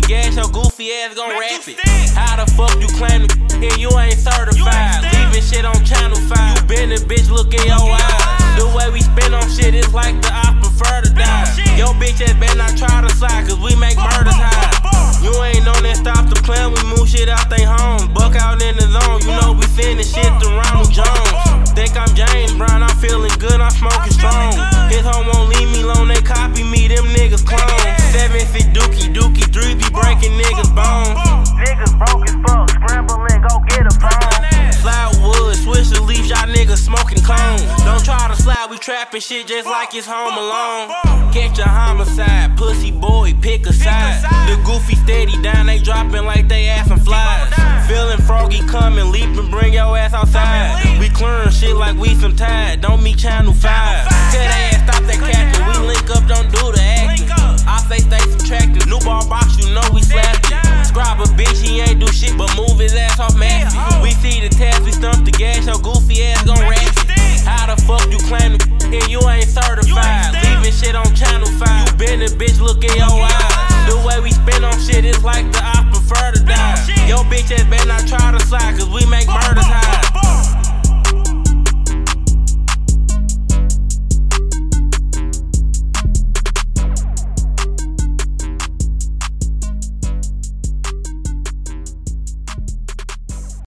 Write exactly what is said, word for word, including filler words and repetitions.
gas, your goofy ass gon' rap it. How the fuck you claim to and you ain't certified? Leaving shit on channel five. You been a bitch, look in your eyes. The way we spin on shit is like the I prefer to die. Yo bitch ass better not try to slide, cause we make murders high. You ain't on that stop the plan, we move shit out they home. Buck out in the zone, you know we sending shit to Ronald Jones. Think I'm James Brown, I'm feeling good, I'm smoking strong. His home won't leave me alone, they copy me, them niggas clone. Seven feet dookie, dookie, three be breaking niggas bones. Niggas broke as fuck, scrambling, go get a phone. Slide wood, switch the leaves, y'all niggas smoking cones. Don't try to slide, we trapping shit just like it's Home Alone. Catch a homicide, pussy boy, pick a side. The goofy steady down, they dropping like they ass and flies. Feeling froggy coming, leaping, bring your ass outside. We clearing shit like we some tide, don't meet channel five. Tell they ass stop that capping, we link up, don't do the acting. I say stay subtracting, new ball box, you know we slapped it. Scribe a bitch, he ain't do shit but move his ass off Matthew. We see the test, we stump the gas, your goofy ass gon' rap it. How the fuck you claim to and you ain't certified? Leaving shit on channel five. You been a bitch, look in your eyes. The way we spin on shit is like the I prefer to die. Yo bitch ass better not try to slide, cause we